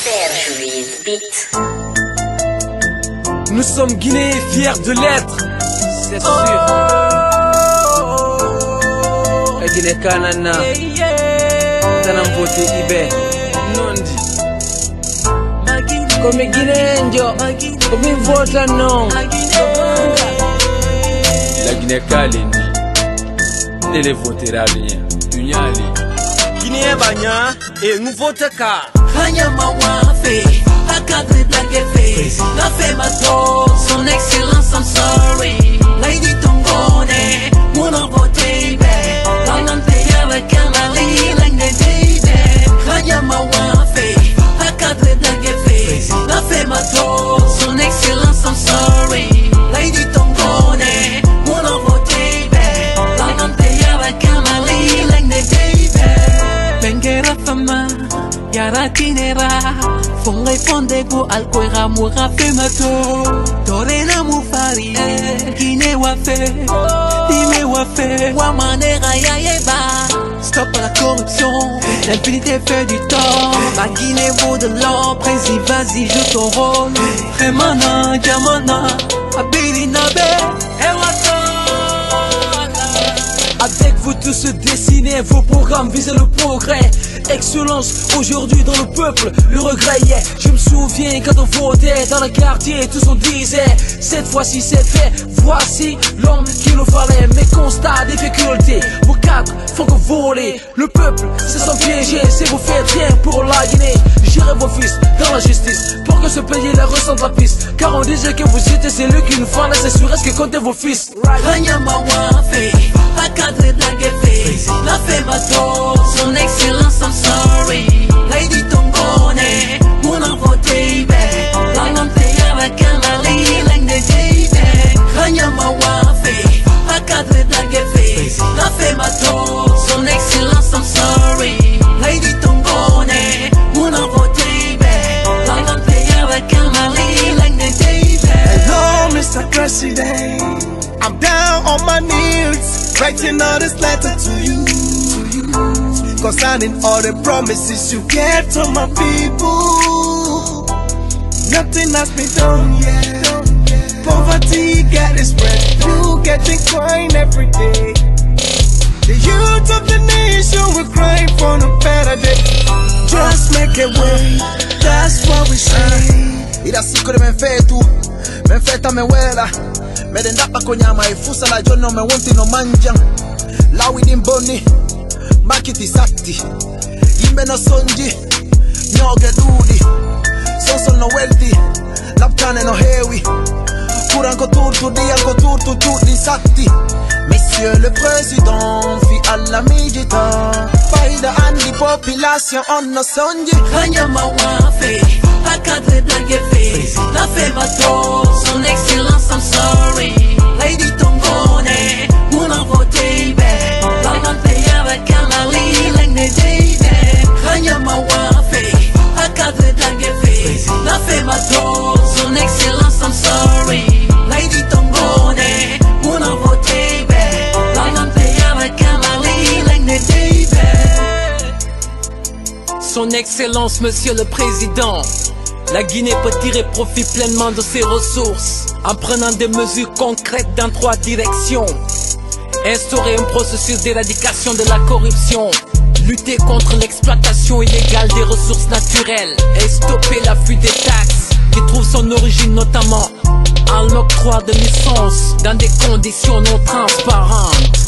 Nous sommes Guinéens fiers de l'être, c'est sûr. La Guinée Kanana, Tanam voté Ibe, Nondi. Comme Guinéen, comme ils votent non. La Guinée Kalindi, ne les votera rien. Tunyali. Guinéen Banya et nous votons car. Hanya Mawafe, Akadre Blagefe, la Femato, son excellence, I'm sorry. Lady Tongone, Mona Vote, Lanante avec Kamali, Langue David. Hanya Mawafe, Akadre Blagefe, la Femato, son excellence, I'm sorry. Lady Tongone, Mona Vote, Lanante avec Kamali, Langue David. Bengera Fama. Yara kinera, fongai fondego alkoira mura femato. Torena mufari, kine wafe, dime wafe, wamanera yayeba. Stop à la corruption, l'impunité fait du tort. La Guinée vaut de l'or, président vas-y joue ton rôle. Remana, Diamana, Abilinabe, Ewato. Avec vous tous dessinez vos programmes, visez le progrès. Excellence aujourd'hui dans le peuple, le regret yeah. Je me souviens quand on votait dans le quartier, tous on disait cette fois-ci c'est fait, voici l'homme qu'il nous fallait. Mais constat, difficulté, vos cadres font que voler. Le peuple se sent piégé, si vous faites rien pour la Guinée, j'irai vos fils dans la justice pour que ce pays la ressente la piste. Car on disait que vous étiez celui qu'il nous fallait, c'est sûr, est-ce que comptez vos fils? La Femato, son excellence, I'm sorry. Lady Tongone, Mona Vote, Lanante avec Kamali, Langue David. Hanya Mawafe, Akadre Blagefe, la Femato, son excellence, I'm sorry. Lady Tongone, Mona Vote, Lanante avec Kamali, Langue David. Hello, Mr. President. I'm down on my knees, writing all this letter to you, concerning all the promises you gave to my people. Nothing has been done yet. Poverty getting spread, you getting crying every day. The youth of the nation will cry for a better day. Just make a way, that's what we say. Ila siku nimefetu, mefeta mewela. Medendapa konyama ifusa la jono me wonti no manjang. Lawi dimboni, makiti sakti. Yimbe no sonji, nyoge dudi. Sonso no welti, lapkane no hewi. Kuranko turtu di anko turtu turti sakti. Monsieur le Président, fi alla mijita. Faida andi population on no sonji. Hanya Mawafe, Akadre Blagefe, la Femato, son excellence, I'm sorry. Lady Tongone, Mona Vote, Lanante avec Kamali, Langue David. Hanya Mawafe, Akadre Blagefe, la Femato, son excellence, I'm sorry. Lady Tongone, Mona Vote, Lanante avec Kamali, Langue David. Son Excellence, Monsieur le Président, la Guinée peut tirer profit pleinement de ses ressources en prenant des mesures concrètes dans 3 directions. Instaurer un processus d'éradication de la corruption, lutter contre l'exploitation illégale des ressources naturelles et stopper la fuite des taxes qui trouve son origine notamment en l'octroi de licences dans des conditions non transparentes.